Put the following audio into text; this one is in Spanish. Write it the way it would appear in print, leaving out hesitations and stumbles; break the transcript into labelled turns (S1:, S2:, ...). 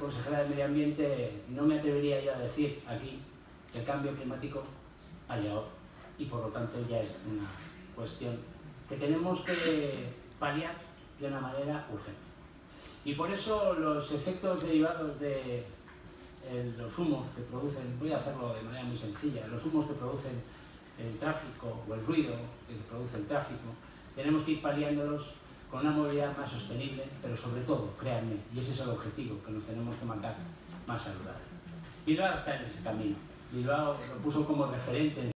S1: consejera de Medio Ambiente, no me atrevería yo a decir aquí que el cambio climático ha llegado y por lo tanto ya es una cuestión que tenemos que paliar de una manera urgente. Y por eso los efectos derivados de los humos que producen, voy a hacerlo de manera muy sencilla, los humos que producen el tráfico o el ruido que produce el tráfico, tenemos que ir paliándolos con una movilidad más sostenible, pero sobre todo, créanme, y ese es el objetivo que nos tenemos que marcar, más saludable. Bilbao está en ese camino. Bilbao lo puso como referente